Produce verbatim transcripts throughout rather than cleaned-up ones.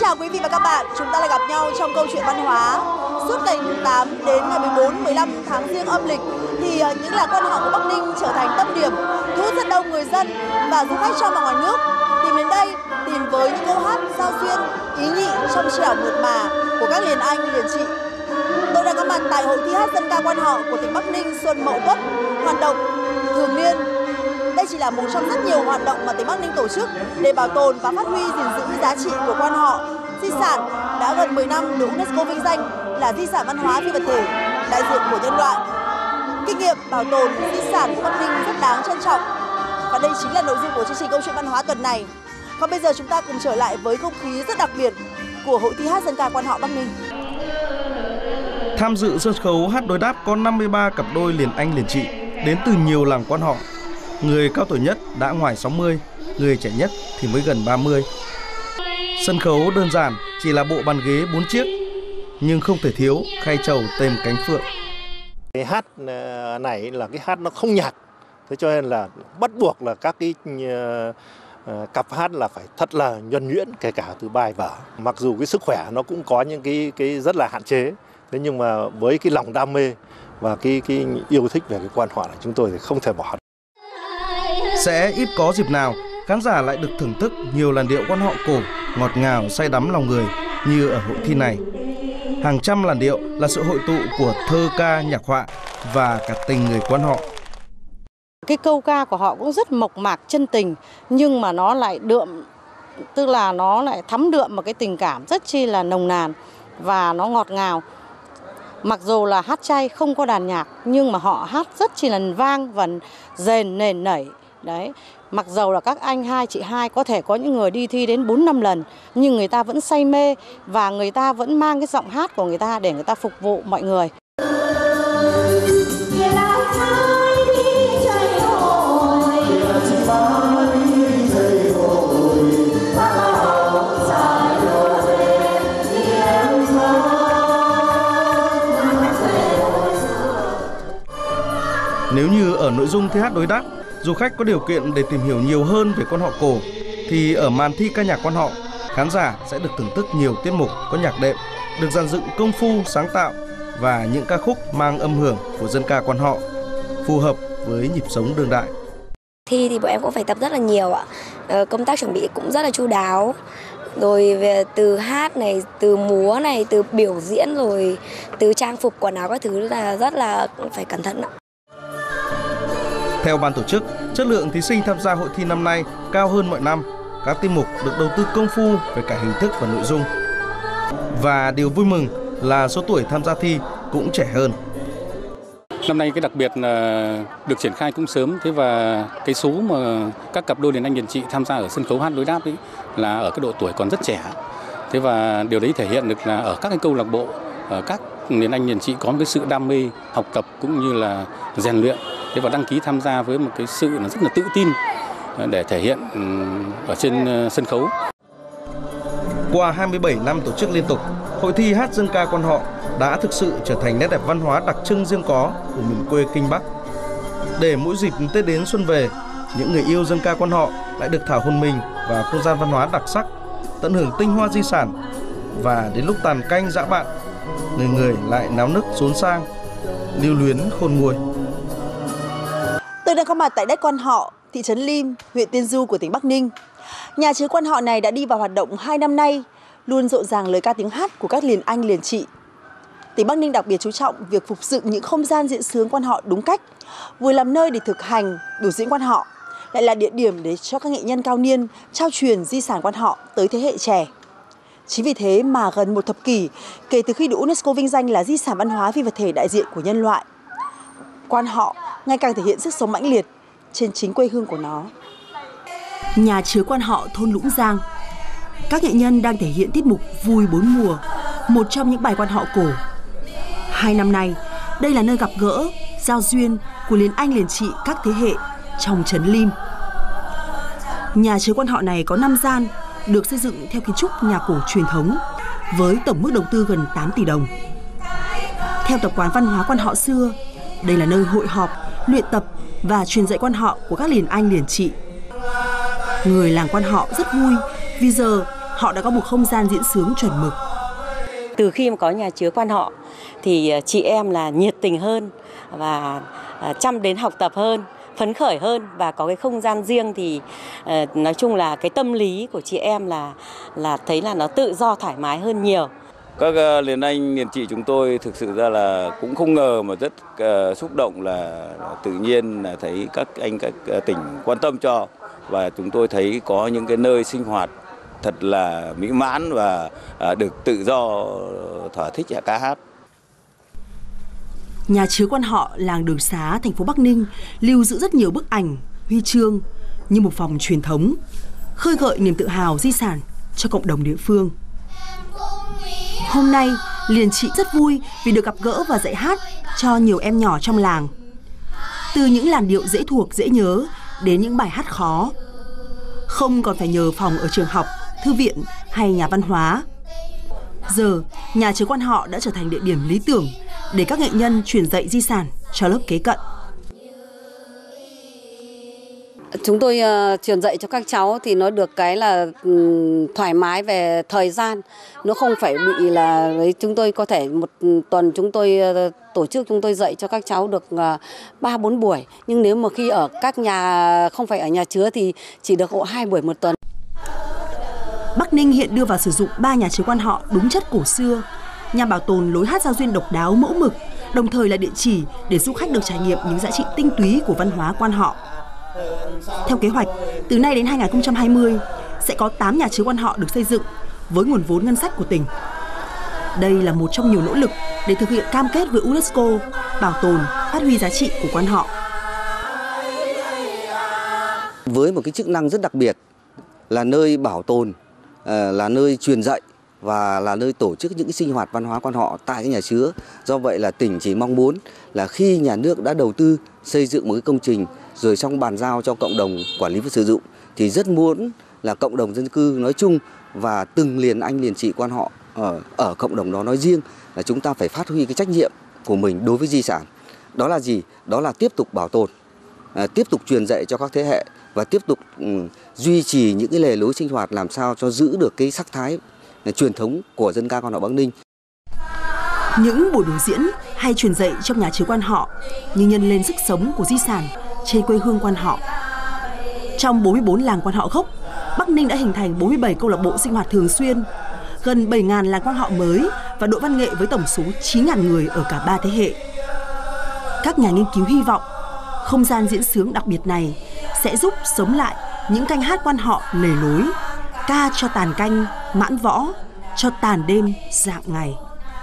chào quý vị và các bạn, chúng ta lại gặp nhau trong câu chuyện văn hóa. Suốt ngày tám đến ngày mười bốn, mười lăm tháng Giêng âm lịch thì những làng quan họ của Bắc Ninh trở thành tâm điểm thu hút rất đông người dân và du khách trong và ngoài nước tìm đến đây tìm với những câu hát giao duyên, ý nhị, trong trẻo mượt mà của các liền anh liền chị. Tôi đang có mặt tại hội thi hát dân ca quan họ của tỉnh Bắc Ninh Xuân Mậu Tuất, hoạt động thường niên. Đây chỉ là một trong rất nhiều hoạt động mà tỉnh Bắc Ninh tổ chức để bảo tồn và phát huy gìn giữ giá trị của quan họ, di sản đã gần mười năm được UNESCO vinh danh là di sản văn hóa phi vật thể đại diện của nhân loại. Kinh nghiệm bảo tồn di sản của Bắc Ninh rất đáng trân trọng và đây chính là nội dung của chương trình câu chuyện văn hóa tuần này. Còn bây giờ chúng ta cùng trở lại với không khí rất đặc biệt của hội thi hát dân ca quan họ Bắc Ninh. Tham dự sân khấu hát đối đáp có năm mươi ba cặp đôi liền anh liền chị đến từ nhiều làng quan họ. Người cao tuổi nhất đã ngoài sáu mươi, người trẻ nhất thì mới gần ba mươi. Sân khấu đơn giản chỉ là bộ bàn ghế bốn chiếc, nhưng không thể thiếu khay trầu tên cánh phượng. Cái hát này là cái hát nó không nhạc, thế cho nên là bắt buộc là các cái uh, cặp hát là phải thật là nhuần nhuyễn, kể cả từ bài vở. Mặc dù cái sức khỏe nó cũng có những cái cái rất là hạn chế, thế nhưng mà với cái lòng đam mê và cái cái yêu thích về cái quan họ này chúng tôi thì không thể bỏ. Sẽ ít có dịp nào khán giả lại được thưởng thức nhiều làn điệu quan họ cổ ngọt ngào say đắm lòng người như ở hội thi này. Hàng trăm làn điệu là sự hội tụ của thơ ca, nhạc họa và cả tình người quan họ. Cái câu ca của họ cũng rất mộc mạc, chân tình, nhưng mà nó lại đượm, tức là nó lại thấm đượm một cái tình cảm rất chi là nồng nàn và nó ngọt ngào. Mặc dù là hát chay không có đàn nhạc nhưng mà họ hát rất chi là vang và rền nền nảy. Đấy, mặc dầu là các anh hai chị hai có thể có những người đi thi đến bốn năm lần nhưng người ta vẫn say mê và người ta vẫn mang cái giọng hát của người ta để người ta phục vụ mọi người. Nếu như ở nội dung thi hát đối đáp, du khách có điều kiện để tìm hiểu nhiều hơn về quan họ cổ, thì ở màn thi ca nhạc quan họ, khán giả sẽ được thưởng thức nhiều tiết mục có nhạc đệm, được dàn dựng công phu, sáng tạo và những ca khúc mang âm hưởng của dân ca quan họ, phù hợp với nhịp sống đương đại. Thi thì bọn em cũng phải tập rất là nhiều ạ, ờ, công tác chuẩn bị cũng rất là chu đáo. Rồi về từ hát này, từ múa này, từ biểu diễn rồi từ trang phục quần áo các thứ là rất là phải cẩn thận ạ. Theo ban tổ chức, chất lượng thí sinh tham gia hội thi năm nay cao hơn mọi năm. Các tiết mục được đầu tư công phu về cả hình thức và nội dung. Và điều vui mừng là số tuổi tham gia thi cũng trẻ hơn. Năm nay cái đặc biệt là được triển khai cũng sớm, thế và cái số mà các cặp đôi liền anh liền chị tham gia ở sân khấu hát đối đáp ấy là ở cái độ tuổi còn rất trẻ. Thế và điều đấy thể hiện được là ở các cái câu lạc bộ, ở các liền anh liền chị có một cái sự đam mê học tập cũng như là rèn luyện. Thế và đăng ký tham gia với một cái sự là rất là tự tin để thể hiện ở trên sân khấu. Qua hai mươi bảy năm tổ chức liên tục, hội thi hát dân ca quan họ đã thực sự trở thành nét đẹp văn hóa đặc trưng riêng có của miền quê Kinh Bắc. Để mỗi dịp Tết đến xuân về, những người yêu dân ca quan họ lại được thả hồn mình vào không gian văn hóa đặc sắc, tận hưởng tinh hoa di sản và đến lúc tàn canh dã bạn, người người lại náo nức xốn sang, lưu luyến khôn nguôi. Tôi đang có mặt tại đất quan họ, thị trấn Lim, huyện Tiên Du của tỉnh Bắc Ninh. Nhà chứa quan họ này đã đi vào hoạt động hai năm nay, luôn rộn ràng lời ca tiếng hát của các liền anh liền chị. Tỉnh Bắc Ninh đặc biệt chú trọng việc phục dựng những không gian diễn xướng quan họ đúng cách, vừa làm nơi để thực hành, biểu diễn quan họ, lại là địa điểm để cho các nghệ nhân cao niên trao truyền di sản quan họ tới thế hệ trẻ. Chính vì thế mà gần một thập kỷ kể từ khi được UNESCO vinh danh là di sản văn hóa phi vật thể đại diện của nhân loại, quan họ ngày càng thể hiện sức sống mãnh liệt trên chính quê hương của nó. Nhà chứa quan họ thôn Lũng Giang, các nghệ nhân đang thể hiện tiết mục Vui Bốn Mùa, một trong những bài quan họ cổ. Hai năm nay, đây là nơi gặp gỡ, giao duyên của liền anh liền chị các thế hệ trong trấn Lim. Nhà chứa quan họ này có năm gian, được xây dựng theo kiến trúc nhà cổ truyền thống, với tổng mức đầu tư gần tám tỷ đồng. Theo tập quán văn hóa quan họ xưa, đây là nơi hội họp, luyện tập và truyền dạy quan họ của các liền anh liền chị. Người làng quan họ rất vui vì giờ họ đã có một không gian diễn xướng chuẩn mực. Từ khi mà có nhà chứa Quan Họ thì chị em là nhiệt tình hơn và chăm đến học tập hơn, phấn khởi hơn và có cái không gian riêng thì uh, nói chung là cái tâm lý của chị em là là thấy là nó tự do thoải mái hơn nhiều. Các uh, liền anh liền chị chúng tôi thực sự ra là cũng không ngờ mà rất uh, xúc động là tự nhiên là thấy các anh các uh, tỉnh quan tâm cho, và chúng tôi thấy có những cái nơi sinh hoạt thật là mỹ mãn và uh, được tự do thỏa thích ca hát. Nhà chứa Quan Họ, làng Đường Xá, thành phố Bắc Ninh lưu giữ rất nhiều bức ảnh, huy chương như một vòng truyền thống, khơi gợi niềm tự hào di sản cho cộng đồng địa phương. Hôm nay, liền chị rất vui vì được gặp gỡ và dạy hát cho nhiều em nhỏ trong làng. Từ những làn điệu dễ thuộc, dễ nhớ đến những bài hát khó. Không còn phải nhờ phòng ở trường học, thư viện hay nhà văn hóa. Giờ, nhà chứa Quan Họ đã trở thành địa điểm lý tưởng để các nghệ nhân truyền dạy di sản cho lớp kế cận. Chúng tôi uh, truyền dạy cho các cháu thì nó được cái là um, thoải mái về thời gian, nó không phải bị là đấy, chúng tôi có thể một tuần chúng tôi uh, tổ chức chúng tôi dạy cho các cháu được ba uh, bốn buổi, nhưng nếu mà khi ở các nhà không phải ở nhà chứa thì chỉ được hộ hai buổi một tuần. Bắc Ninh hiện đưa vào sử dụng ba nhà chứa Quan Họ đúng chất cổ xưa, nhằm bảo tồn lối hát giao duyên độc đáo mẫu mực, đồng thời là địa chỉ để du khách được trải nghiệm những giá trị tinh túy của văn hóa Quan Họ. Theo kế hoạch, từ nay đến hai nghìn không trăm hai mươi sẽ có tám nhà chứa Quan Họ được xây dựng với nguồn vốn ngân sách của tỉnh. Đây là một trong nhiều nỗ lực để thực hiện cam kết với UNESCO bảo tồn, phát huy giá trị của Quan Họ. Với một cái chức năng rất đặc biệt là nơi bảo tồn, là nơi truyền dạy và là nơi tổ chức những cái sinh hoạt văn hóa Quan Họ tại cái nhà chứa. Do vậy là tỉnh chỉ mong muốn là khi nhà nước đã đầu tư xây dựng một cái công trình rồi xong bàn giao cho cộng đồng quản lý và sử dụng thì rất muốn là cộng đồng dân cư nói chung và từng liền anh liền chị Quan Họ ở, ở cộng đồng đó nói riêng là chúng ta phải phát huy cái trách nhiệm của mình đối với di sản. Đó là gì? Đó là tiếp tục bảo tồn, à, tiếp tục truyền dạy cho các thế hệ và tiếp tục um, duy trì những cái lề lối sinh hoạt làm sao cho giữ được cái sắc thái truyền thống của dân ca Quan Họ Bắc Ninh. Những buổi biểu diễn hay truyền dạy trong nhà chứa Quan Họ như nhân lên sức sống của di sản trên quê hương Quan Họ. Trong bốn mươi bốn làng Quan Họ gốc, Bắc Ninh đã hình thành bốn mươi bảy câu lạc bộ sinh hoạt thường xuyên, gần bảy nghìn làng Quan Họ mới và đội văn nghệ với tổng số chín nghìn người ở cả ba thế hệ. Các nhà nghiên cứu hy vọng không gian diễn xướng đặc biệt này sẽ giúp sống lại những canh hát Quan Họ lề lối, ca cho tàn canh, mãn võ, cho tàn đêm, dạng ngày.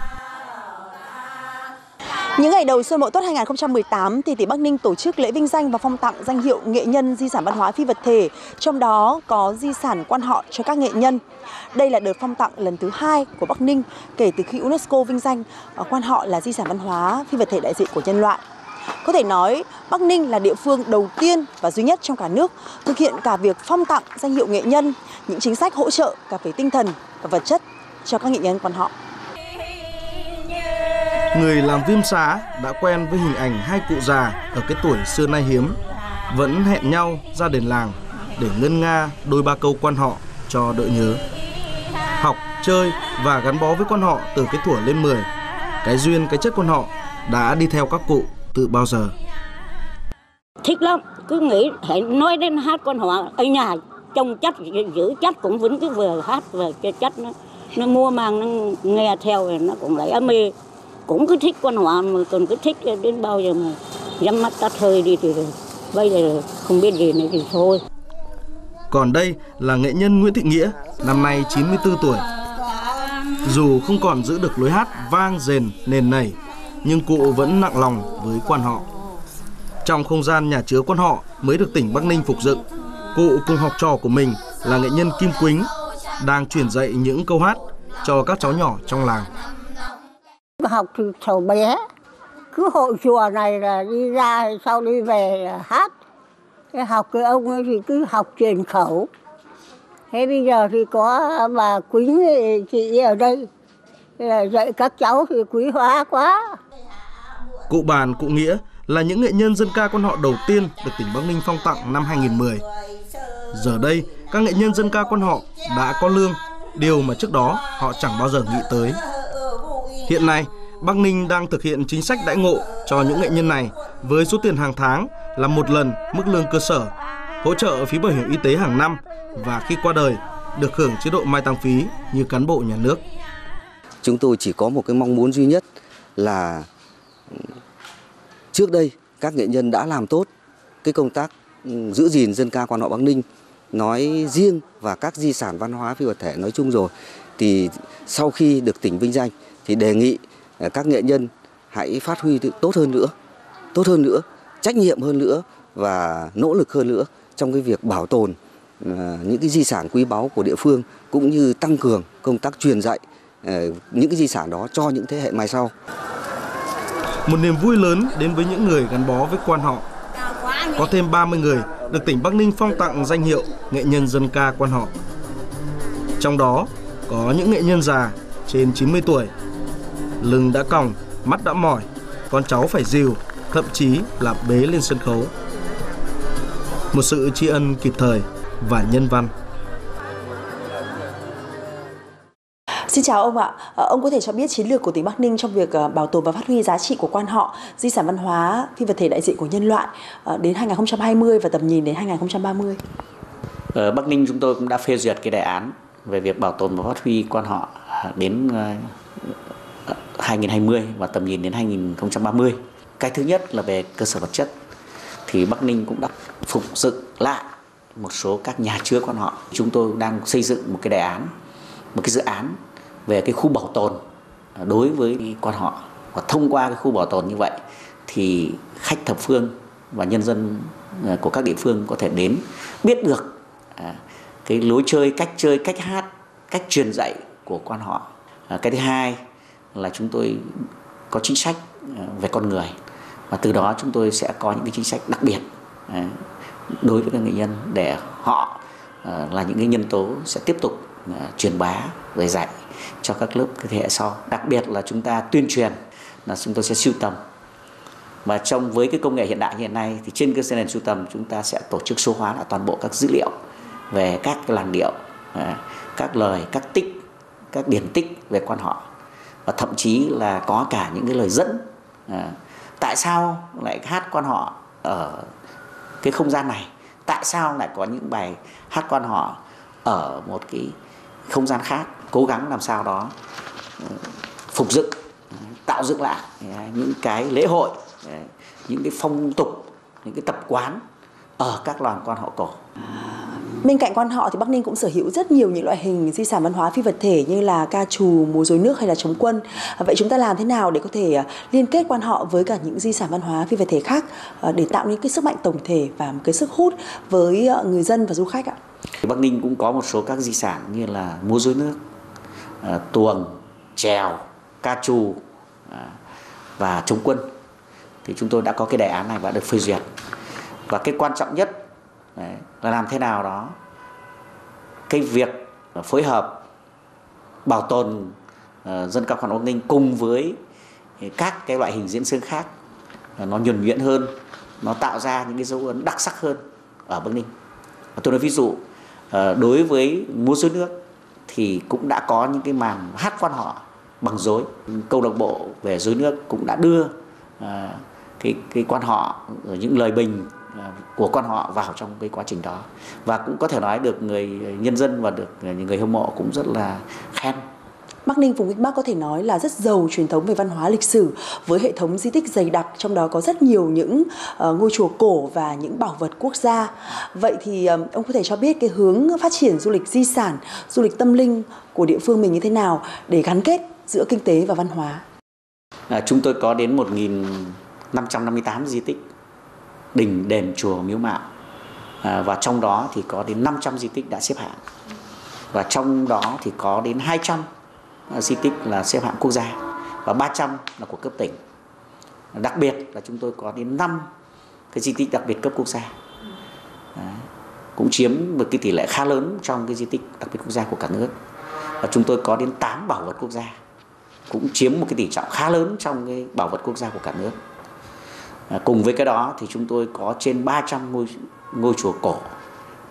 Những ngày đầu Xuân Mậu Tuất hai nghìn không trăm mười tám thì tỉnh Bắc Ninh tổ chức lễ vinh danh và phong tặng danh hiệu nghệ nhân di sản văn hóa phi vật thể, trong đó có di sản Quan Họ cho các nghệ nhân. Đây là đợt phong tặng lần thứ hai của Bắc Ninh kể từ khi UNESCO vinh danh Quan Họ là di sản văn hóa phi vật thể đại diện của nhân loại. Có thể nói, Bắc Ninh là địa phương đầu tiên và duy nhất trong cả nước thực hiện cả việc phong tặng danh hiệu nghệ nhân, những chính sách hỗ trợ cả về tinh thần và vật chất cho các nghệ nhân Quan Họ. Người làm Viêm Xá đã quen với hình ảnh hai cụ già ở cái tuổi xưa nay hiếm, vẫn hẹn nhau ra đền làng để ngân nga đôi ba câu Quan Họ cho đỡ nhớ. Học, chơi và gắn bó với Quan Họ từ cái thuở lên mười, cái duyên, cái chất Quan Họ đã đi theo các cụ từ bao giờ. Thích lắm, cứ nghĩ hãy nói đến hát Quan Họ ở nhà trông chất giữ chất cũng vẫn cứ vừa hát vừa cái chất nó nó mua mang nó nghe theo nó cũng lại ấm mê, cũng cứ thích Quan Họ mà còn cứ thích đến bao giờ mà nhắm mắt tắt hơi đi thì bây giờ không biết gì nữa thì thôi. Còn đây là nghệ nhân Nguyễn Thị Nghĩa, năm nay chín mươi tư tuổi. Dù không còn giữ được lối hát vang dền nền nảy, nhưng cụ vẫn nặng lòng với Quan Họ. Trong không gian nhà chứa Quan Họ mới được tỉnh Bắc Ninh phục dựng, cụ cùng học trò của mình là nghệ nhân Kim Quýnh đang truyền dạy những câu hát cho các cháu nhỏ trong làng. Học từ thầu bé, cứ hội chùa này là đi ra sau đi về là hát. Thế học cái ông ấy thì cứ học truyền khẩu. Thế bây giờ thì có bà Quýnh chị ở đây, dạy các cháu thì quý hóa quá. Cụ Bàn, cụ Nghĩa là những nghệ nhân dân ca Quan Họ đầu tiên được tỉnh Bắc Ninh phong tặng năm hai nghìn không trăm mười. Giờ đây, các nghệ nhân dân ca Quan Họ đã có lương điều mà trước đó họ chẳng bao giờ nghĩ tới. Hiện nay, Bắc Ninh đang thực hiện chính sách đãi ngộ cho những nghệ nhân này với số tiền hàng tháng là một lần mức lương cơ sở, hỗ trợ phí bảo hiểm y tế hàng năm và khi qua đời được hưởng chế độ mai táng phí như cán bộ nhà nước. Chúng tôi chỉ có một cái mong muốn duy nhất là trước đây các nghệ nhân đã làm tốt cái công tác giữ gìn dân ca quan họ Bắc Ninh nói riêng và các di sản văn hóa phi vật thể nói chung rồi, thì sau khi được tỉnh vinh danh thì đề nghị các nghệ nhân hãy phát huy tốt hơn nữa, tốt hơn nữa, trách nhiệm hơn nữa và nỗ lực hơn nữa trong cái việc bảo tồn những cái di sản quý báu của địa phương, cũng như tăng cường công tác truyền dạy những cái di sản đó cho những thế hệ mai sau. Một niềm vui lớn đến với những người gắn bó với quan họ. Có thêm ba mươi người được tỉnh Bắc Ninh phong tặng danh hiệu nghệ nhân dân ca quan họ. Trong đó có những nghệ nhân già trên chín mươi tuổi, lưng đã còng, mắt đã mỏi, con cháu phải dìu, thậm chí là bế lên sân khấu. Một sự tri ân kịp thời và nhân văn. Xin chào ông ạ. Ông có thể cho biết chiến lược của tỉnh Bắc Ninh trong việc bảo tồn và phát huy giá trị của quan họ, di sản văn hóa, phi vật thể đại diện của nhân loại đến hai nghìn không trăm hai mươi và tầm nhìn đến hai nghìn không trăm ba mươi? Ở Bắc Ninh chúng tôi cũng đã phê duyệt cái đề án về việc bảo tồn và phát huy quan họ đến hai nghìn không trăm hai mươi và tầm nhìn đến hai nghìn không trăm ba mươi. Cái thứ nhất là về cơ sở vật chất. Thì Bắc Ninh cũng đã phục dựng lại một số các nhà chứa quan họ. Chúng tôi đang xây dựng một cái đề án, một cái dự án về cái khu bảo tồn đối với quan họ. Và thông qua cái khu bảo tồn như vậy thì khách thập phương và nhân dân của các địa phương có thể đến biết được cái lối chơi, cách chơi, cách hát, cách truyền dạy của quan họ. Cái thứ hai là chúng tôi có chính sách về con người, và từ đó chúng tôi sẽ có những cái chính sách đặc biệt đối với các nghệ nhân để họ là những cái nhân tố sẽ tiếp tục truyền bá về dạy cho các lớp thế hệ sau. Đặc biệt là chúng ta tuyên truyền là chúng tôi sẽ sưu tầm, và trong với cái công nghệ hiện đại như hiện nay thì trên cơ sở nền sưu tầm chúng ta sẽ tổ chức số hóa lại toàn bộ các dữ liệu về các cái làn điệu, các lời, các tích, các điển tích về quan họ, và thậm chí là có cả những cái lời dẫn tại sao lại hát quan họ ở cái không gian này, tại sao lại có những bài hát quan họ ở một cái không gian khác, cố gắng làm sao đó phục dựng, tạo dựng lại những cái lễ hội, những cái phong tục, những cái tập quán ở các làng quan họ cổ. Bên cạnh quan họ thì Bắc Ninh cũng sở hữu rất nhiều những loại hình di sản văn hóa phi vật thể như là ca trù, múa rối nước hay là trống quân. Vậy chúng ta làm thế nào để có thể liên kết quan họ với cả những di sản văn hóa phi vật thể khác để tạo nên cái sức mạnh tổng thể và một cái sức hút với người dân và du khách ạ? Bắc Ninh cũng có một số các di sản như là múa rối nước, tuồng, chèo, ca trù và trống quân. Thì chúng tôi đã có cái đề án này và được phê duyệt. Và cái quan trọng nhất đấy, là làm thế nào đó cái việc phối hợp bảo tồn uh, dân ca quan họ Bắc Ninh cùng với các cái loại hình diễn xướng khác uh, nó nhuần nhuyễn hơn, nó tạo ra những cái dấu ấn đặc sắc hơn ở Bắc Ninh. Tôi nói ví dụ, uh, đối với múa rối nước thì cũng đã có những cái màn hát quan họ bằng rối. Câu lạc bộ về rối nước cũng đã đưa uh, cái cái quan họ, những lời bình của quan họ vào trong cái quá trình đó, và cũng có thể nói được người nhân dân và được người hâm mộ cũng rất là khen. Bắc Ninh vùng Kinh Bắc có thể nói là rất giàu truyền thống về văn hóa lịch sử, với hệ thống di tích dày đặc, trong đó có rất nhiều những uh, ngôi chùa cổ và những bảo vật quốc gia. Vậy thì um, ông có thể cho biết cái hướng phát triển du lịch di sản, du lịch tâm linh của địa phương mình như thế nào để gắn kết giữa kinh tế và văn hóa? À, chúng tôi có đến một nghìn năm trăm năm mươi tám di tích đình, đền, chùa, miếu mạo, à, và trong đó thì có đến năm trăm di tích đã xếp hạng, và trong đó thì có đến hai trăm di tích là xếp hạng quốc gia và ba trăm là của cấp tỉnh. Đặc biệt là chúng tôi có đến năm cái di tích đặc biệt cấp quốc gia, à, cũng chiếm một cái tỷ lệ khá lớn trong cái di tích đặc biệt quốc gia của cả nước. Và chúng tôi có đến tám bảo vật quốc gia, cũng chiếm một cái tỷ trọng khá lớn trong cái bảo vật quốc gia của cả nước. À, cùng với cái đó thì chúng tôi có trên ba trăm ngôi, ngôi chùa cổ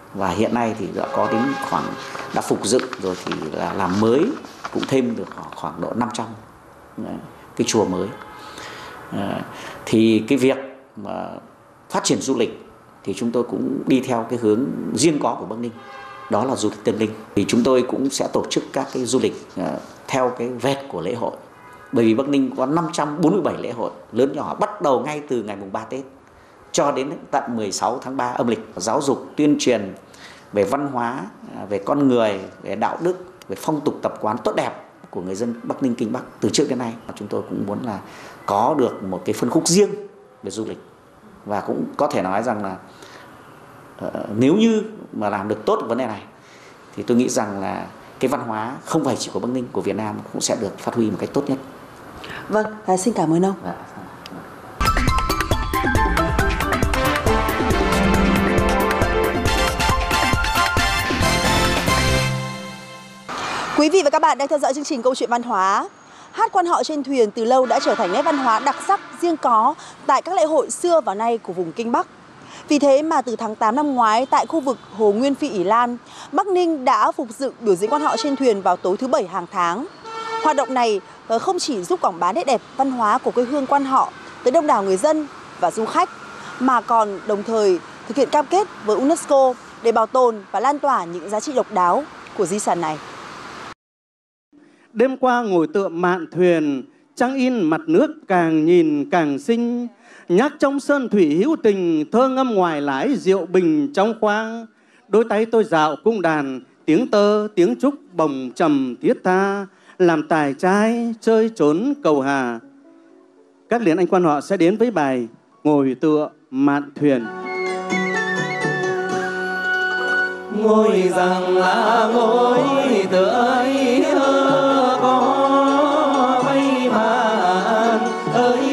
và hiện nay thì đã có đến khoảng đã phục dựng rồi thì là làm mới cũng thêm được khoảng độ năm trăm cái chùa mới. À, thì cái việc mà phát triển du lịch thì chúng tôi cũng đi theo cái hướng riêng có của Bắc Ninh, đó là du lịch tâm linh. Thì chúng tôi cũng sẽ tổ chức các cái du lịch uh, theo cái vệt của lễ hội. Bởi vì Bắc Ninh có năm trăm bốn mươi bảy lễ hội lớn nhỏ, bắt đầu ngay từ ngày mùng ba Tết cho đến tận mười sáu tháng ba âm lịch. Giáo dục, tuyên truyền về văn hóa, về con người, về đạo đức, về phong tục tập quán tốt đẹp của người dân Bắc Ninh, Kinh Bắc từ trước đến nay. Chúng tôi cũng muốn là có được một cái phân khúc riêng về du lịch, và cũng có thể nói rằng là uh, nếu như mà làm được tốt vấn đề này thì tôi nghĩ rằng là cái văn hóa không phải chỉ của Bắc Ninh, của Việt Nam cũng sẽ được phát huy một cách tốt nhất. Vâng, à, xin cảm ơn ông. Dạ. Quý vị và các bạn đang theo dõi chương trình Câu chuyện văn hóa. Hát quan họ trên thuyền từ lâu đã trở thành nét văn hóa đặc sắc riêng có tại các lễ hội xưa và nay của vùng Kinh Bắc. Vì thế mà từ tháng tám năm ngoái tại khu vực Hồ Nguyên Phi Ỷ Lan, Bắc Ninh đã phục dựng biểu diễn quan họ trên thuyền vào tối thứ Bảy hàng tháng. Hoạt động này không chỉ giúp quảng bá nét đẹp văn hóa của quê hương quan họ tới đông đảo người dân và du khách, mà còn đồng thời thực hiện cam kết với UNESCO để bảo tồn và lan tỏa những giá trị độc đáo của di sản này. Đêm qua ngồi tựa mạn thuyền, trăng in mặt nước càng nhìn càng xinh. Nhắc trong sơn thủy hữu tình, thơ ngâm ngoài lái rượu bình trong khoang. Đôi tay tôi dạo cung đàn, tiếng tơ tiếng trúc bồng trầm thiết tha, làm tài trai chơi trốn cầu hà. Các liền anh quan họ sẽ đến với bài Ngồi tựa mạn thuyền. Ngồi rằng là ngồi tựa ấy có bay mạn ơi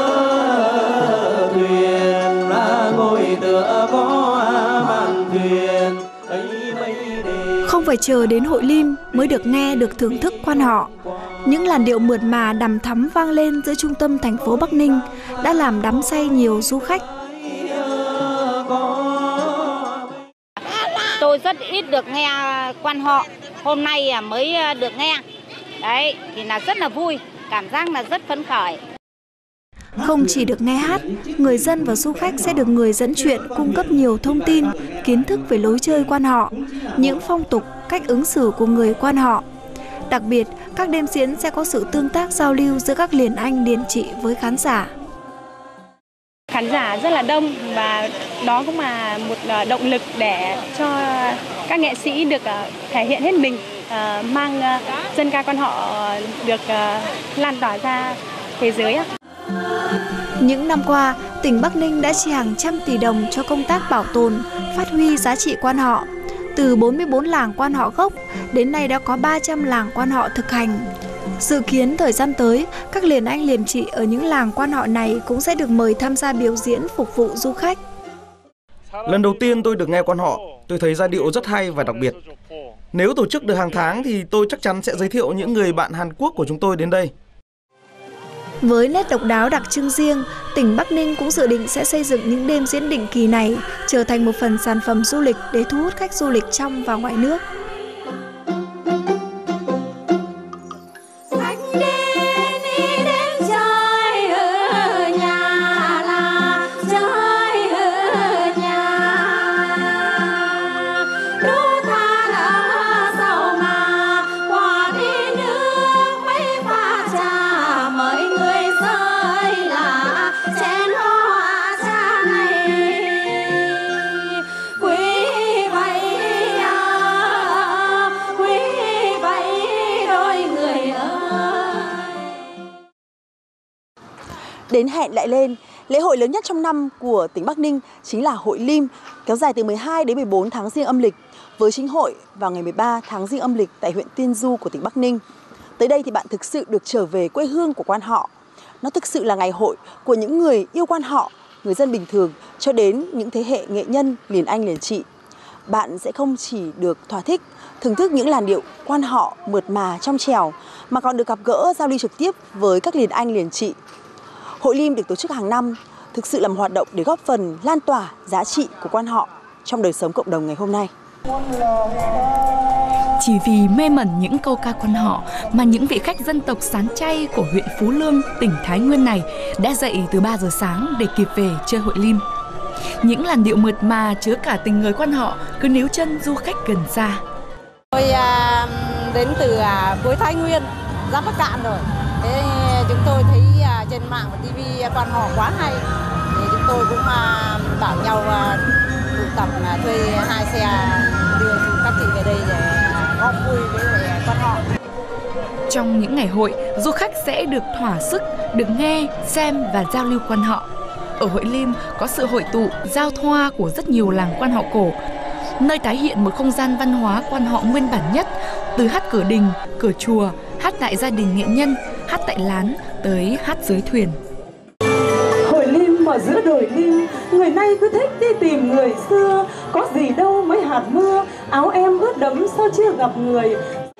thuyền, là ngồi tựa có mạn thuyền ấy mây đề. Không phải chờ đến hội lim mới được nghe được thưởng thức quan họ. Những làn điệu mượt mà đằm thắm vang lên giữa trung tâm thành phố Bắc Ninh đã làm đắm say nhiều du khách. Tôi rất ít được nghe quan họ, hôm nay mới được nghe. Đấy, thì là rất là vui, cảm giác là rất phấn khởi. Không chỉ được nghe hát, người dân và du khách sẽ được người dẫn chuyện cung cấp nhiều thông tin, kiến thức về lối chơi quan họ, những phong tục, cách ứng xử của người quan họ. Đặc biệt, các đêm diễn sẽ có sự tương tác giao lưu giữa các liền anh liền chị với khán giả. Khán giả rất là đông và đó cũng là một động lực để cho các nghệ sĩ được thể hiện hết mình, mang dân ca quan họ được lan tỏa ra thế giới. Những năm qua, tỉnh Bắc Ninh đã chi hàng trăm tỷ đồng cho công tác bảo tồn, phát huy giá trị quan họ. Từ bốn mươi bốn làng quan họ gốc, đến nay đã có ba trăm làng quan họ thực hành. Dự kiến thời gian tới, các liền anh liền chị ở những làng quan họ này cũng sẽ được mời tham gia biểu diễn phục vụ du khách. Lần đầu tiên tôi được nghe quan họ, tôi thấy giai điệu rất hay và đặc biệt. Nếu tổ chức được hàng tháng thì tôi chắc chắn sẽ giới thiệu những người bạn Hàn Quốc của chúng tôi đến đây. Với nét độc đáo đặc trưng riêng, tỉnh Bắc Ninh cũng dự định sẽ xây dựng những đêm diễn định kỳ này trở thành một phần sản phẩm du lịch để thu hút khách du lịch trong và ngoài nước. Đến hẹn lại lên, lễ hội lớn nhất trong năm của tỉnh Bắc Ninh chính là Hội Lim, kéo dài từ mười hai đến mười bốn tháng Giêng âm lịch, với chính hội vào ngày mười ba tháng Giêng âm lịch tại huyện Tiên Du của tỉnh Bắc Ninh. Tới đây thì bạn thực sự được trở về quê hương của quan họ. Nó thực sự là ngày hội của những người yêu quan họ, người dân bình thường cho đến những thế hệ nghệ nhân liền anh liền chị. Bạn sẽ không chỉ được thỏa thích, thưởng thức những làn điệu quan họ mượt mà trong trẻo, mà còn được gặp gỡ giao lưu trực tiếp với các liền anh liền chị. Hội Lim được tổ chức hàng năm, thực sự là một hoạt động để góp phần lan tỏa giá trị của quan họ trong đời sống cộng đồng ngày hôm nay. Chỉ vì mê mẩn những câu ca quan họ mà những vị khách dân tộc Sán Chay của huyện Phú Lương, tỉnh Thái Nguyên này đã dậy từ ba giờ sáng để kịp về chơi hội lim. Những làn điệu mượt mà chứa cả tình người quan họ cứ níu chân du khách gần xa. Tôi à, đến từ à, cuối Thái Nguyên, ra Bắc Cạn rồi. Thế chúng tôi thấy à, trên mạng và ti vi quan họ quá hay. Thì chúng tôi cũng à, bảo nhau à, tụ tập à, thuê hai xe đưa các chị về đây để góp vui với quan họ. Trong những ngày hội, du khách sẽ được thỏa sức, được nghe, xem và giao lưu quan họ. Ở hội lim có sự hội tụ, giao thoa của rất nhiều làng quan họ cổ, nơi tái hiện một không gian văn hóa quan họ nguyên bản nhất, từ hát cửa đình, cửa chùa, hát tại gia đình nghệ nhân, hát tại lán tới hát dưới thuyền. Hội lim ở giữa đồi lim, người nay cứ thích đi tìm người xưa, có gì đâu mấy hạt mưa, áo em ướt đẫm sao chưa gặp người.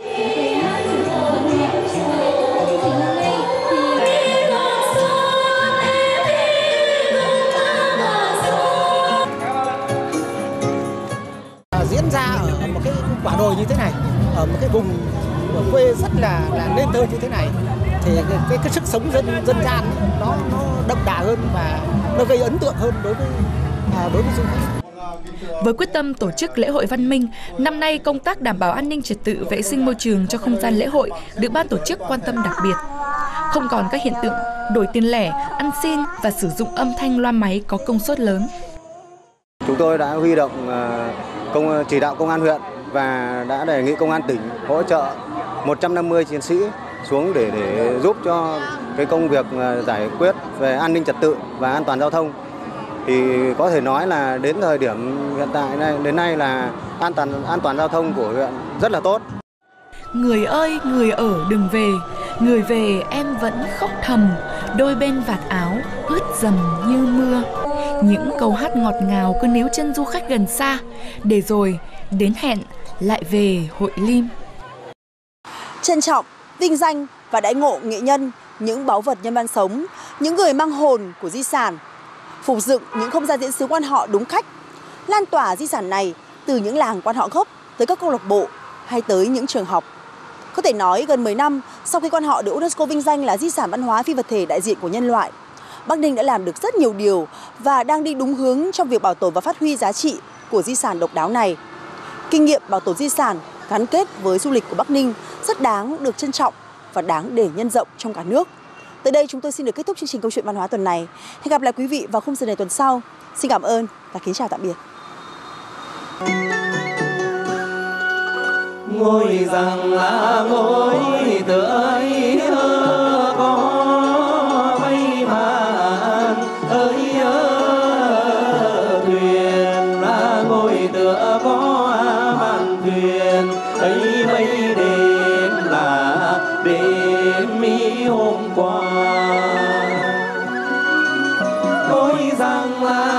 Diễn ra ở một cái quả đồi như thế này, ở một cái vùng ở quê rất là là nên thơ như thế này, thì cái, cái, cái sức sống dân dân gian nó nó đậm đà hơn và nó gây ấn tượng hơn đối với à, đối với du khách. Với quyết tâm tổ chức lễ hội văn minh, năm nay công tác đảm bảo an ninh trật tự, vệ sinh môi trường cho không gian lễ hội được ban tổ chức quan tâm đặc biệt. Không còn các hiện tượng đổi tiền lẻ, ăn xin và sử dụng âm thanh loa máy có công suất lớn. Chúng tôi đã huy động công chỉ đạo công an huyện và đã đề nghị công an tỉnh hỗ trợ một trăm năm mươi chiến sĩ xuống để để giúp cho cái công việc giải quyết về an ninh trật tự và an toàn giao thông. Thì có thể nói là đến thời điểm hiện tại này, đến nay là an toàn an toàn giao thông của huyện rất là tốt. Người ơi, người ở đừng về, người về em vẫn khóc thầm, đôi bên vạt áo ướt dầm như mưa. Những câu hát ngọt ngào cứ níu chân du khách gần xa, để rồi đến hẹn lại về hội lim. Trân trọng, vinh danh và đãi ngộ nghệ nhân, những báu vật nhân văn sống, những người mang hồn của di sản, phục dựng những không gian diễn xướng quan họ đúng cách, lan tỏa di sản này từ những làng quan họ gốc tới các câu lạc bộ hay tới những trường học. Có thể nói gần mười năm sau khi quan họ được UNESCO vinh danh là di sản văn hóa phi vật thể đại diện của nhân loại, Bắc Ninh đã làm được rất nhiều điều và đang đi đúng hướng trong việc bảo tồn và phát huy giá trị của di sản độc đáo này. Kinh nghiệm bảo tồn di sản gắn kết với du lịch của Bắc Ninh rất đáng được trân trọng và đáng để nhân rộng trong cả nước. Tới đây chúng tôi xin được kết thúc chương trình Câu chuyện văn hóa tuần này. Hẹn gặp lại quý vị vào khung giờ này tuần sau. Xin cảm ơn và kính chào tạm biệt. Ngôi rằng là ngôi tựa ấy có mây màn ơi thuyền là ngôi tựa có màn thuyền ấy mây đêm là đêm mi hôm qua. Ngôi rằng là